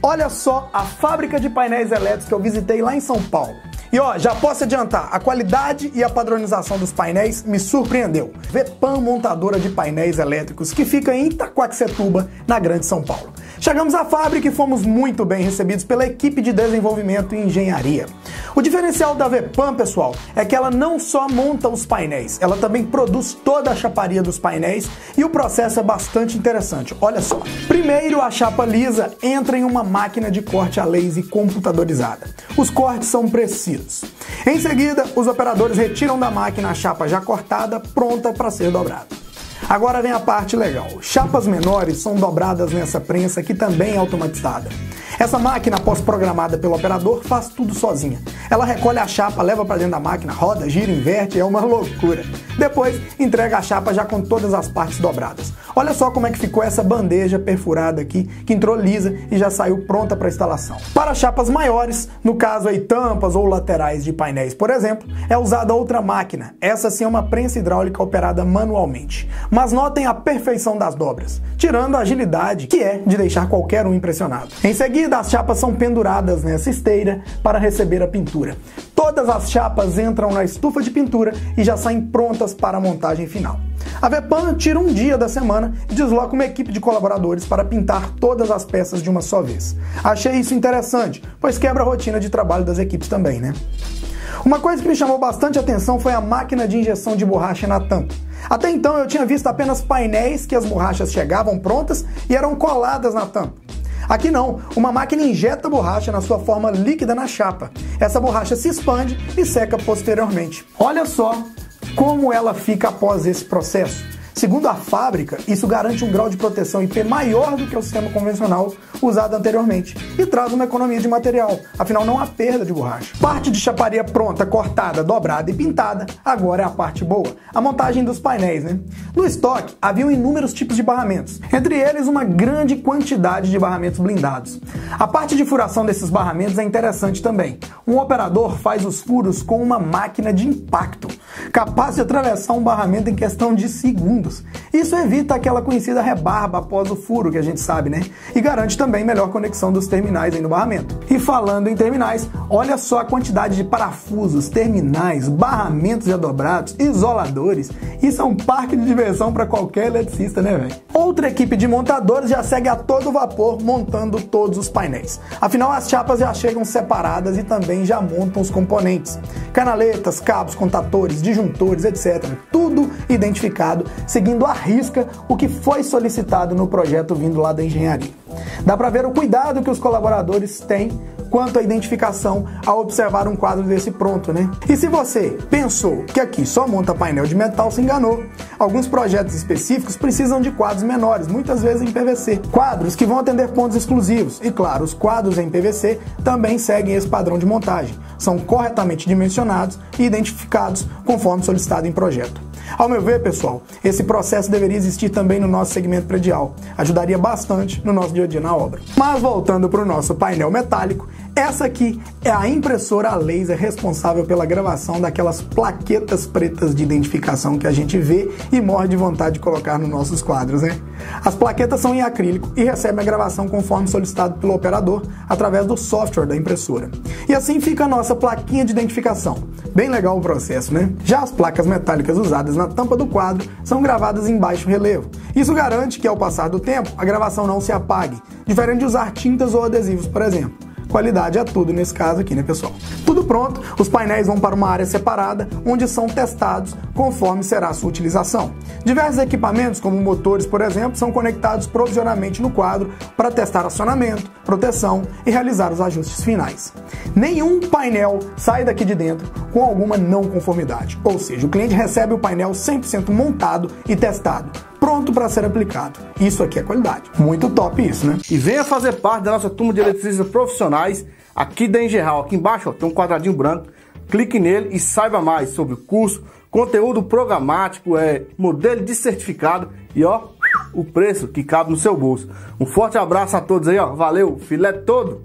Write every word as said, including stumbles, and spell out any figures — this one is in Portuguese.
Olha só a fábrica de painéis elétricos que eu visitei lá em São Paulo. E ó, já posso adiantar, a qualidade e a padronização dos painéis me surpreendeu. Vepan Montadora de Painéis Elétricos, que fica em Itaquaquecetuba, na Grande São Paulo. Chegamos à fábrica e fomos muito bem recebidos pela equipe de desenvolvimento e engenharia. O diferencial da Vepan, pessoal, é que ela não só monta os painéis, ela também produz toda a chaparia dos painéis e o processo é bastante interessante. Olha só. Primeiro, a chapa lisa entra em uma máquina de corte a laser computadorizada. Os cortes são precisos. Em seguida, os operadores retiram da máquina a chapa já cortada, pronta para ser dobrada. Agora vem a parte legal. Chapas menores são dobradas nessa prensa que também é automatizada. Essa máquina, após programada pelo operador, faz tudo sozinha. Ela recolhe a chapa, leva para dentro da máquina, roda, gira, inverte, é uma loucura. Depois, entrega a chapa já com todas as partes dobradas. Olha só como é que ficou essa bandeja perfurada aqui, que entrou lisa e já saiu pronta para instalação. Para chapas maiores, no caso aí tampas ou laterais de painéis, por exemplo, é usada outra máquina. Essa sim é uma prensa hidráulica operada manualmente. Mas notem a perfeição das dobras, tirando a agilidade que é de deixar qualquer um impressionado. Em seguida, as chapas são penduradas nessa esteira para receber a pintura. Todas as chapas entram na estufa de pintura e já saem prontas para a montagem final. A Vepan tira um dia da semana e desloca uma equipe de colaboradores para pintar todas as peças de uma só vez. Achei isso interessante, pois quebra a rotina de trabalho das equipes também, né? Uma coisa que me chamou bastante atenção foi a máquina de injeção de borracha na tampa. Até então eu tinha visto apenas painéis que as borrachas chegavam prontas e eram coladas na tampa. Aqui não, uma máquina injeta borracha na sua forma líquida na chapa. Essa borracha se expande e seca posteriormente. Olha só como ela fica após esse processo. Segundo a fábrica, isso garante um grau de proteção I P maior do que o sistema convencional usado anteriormente e traz uma economia de material, afinal não há perda de borracha. Parte de chaparia pronta, cortada, dobrada e pintada, agora é a parte boa, a montagem dos painéis, né? No estoque, haviam inúmeros tipos de barramentos, entre eles uma grande quantidade de barramentos blindados. A parte de furação desses barramentos é interessante também. Um operador faz os furos com uma máquina de impacto, capaz de atravessar um barramento em questão de segundos. Isso evita aquela conhecida rebarba após o furo, que a gente sabe, né? E garante também melhor conexão dos terminais aí no barramento. E falando em terminais, olha só a quantidade de parafusos, terminais, barramentos já dobrados, isoladores. Isso é um parque de diversão para qualquer eletricista, né, velho? Outra equipe de montadores já segue a todo vapor montando todos os painéis. Afinal, as chapas já chegam separadas e também já montam os componentes. Canaletas, cabos, contatores, disjuntores, etcétera. Tudo identificado, seguindo à risca o que foi solicitado no projeto vindo lá da engenharia. Dá para ver o cuidado que os colaboradores têm quanto à identificação ao observar um quadro desse pronto, né? E se você pensou que aqui só monta painel de metal, se enganou. Alguns projetos específicos precisam de quadros menores, muitas vezes em P V C. Quadros que vão atender pontos exclusivos. E claro, os quadros em P V C também seguem esse padrão de montagem. São corretamente dimensionados e identificados conforme solicitado em projeto. Ao meu ver, pessoal, esse processo deveria existir também no nosso segmento predial. Ajudaria bastante no nosso dia a dia na obra. Mas voltando para o nosso painel metálico, essa aqui é a impressora a laser responsável pela gravação daquelas plaquetas pretas de identificação que a gente vê e morre de vontade de colocar nos nossos quadros, né? As plaquetas são em acrílico e recebem a gravação conforme solicitado pelo operador através do software da impressora. E assim fica a nossa plaquinha de identificação. Bem legal o processo, né? Já as placas metálicas usadas na tampa do quadro são gravadas em baixo relevo. Isso garante que, ao passar do tempo, a gravação não se apague, diferente de usar tintas ou adesivos, por exemplo. Qualidade é tudo nesse caso aqui, né, pessoal? Tudo pronto, os painéis vão para uma área separada, onde são testados conforme será a sua utilização. Diversos equipamentos, como motores, por exemplo, são conectados provisoriamente no quadro para testar acionamento, proteção e realizar os ajustes finais. Nenhum painel sai daqui de dentro com alguma não conformidade, ou seja, o cliente recebe o painel cem por cento montado e testado, pronto para ser aplicado. Isso aqui é qualidade. Muito top isso, né? E venha fazer parte da nossa turma de eletricistas profissionais aqui da Engeral. Aqui embaixo ó, tem um quadradinho branco. Clique nele e saiba mais sobre o curso, conteúdo programático, é, modelo de certificado e ó, o preço que cabe no seu bolso. Um forte abraço a todos aí, ó. Valeu, filé todo!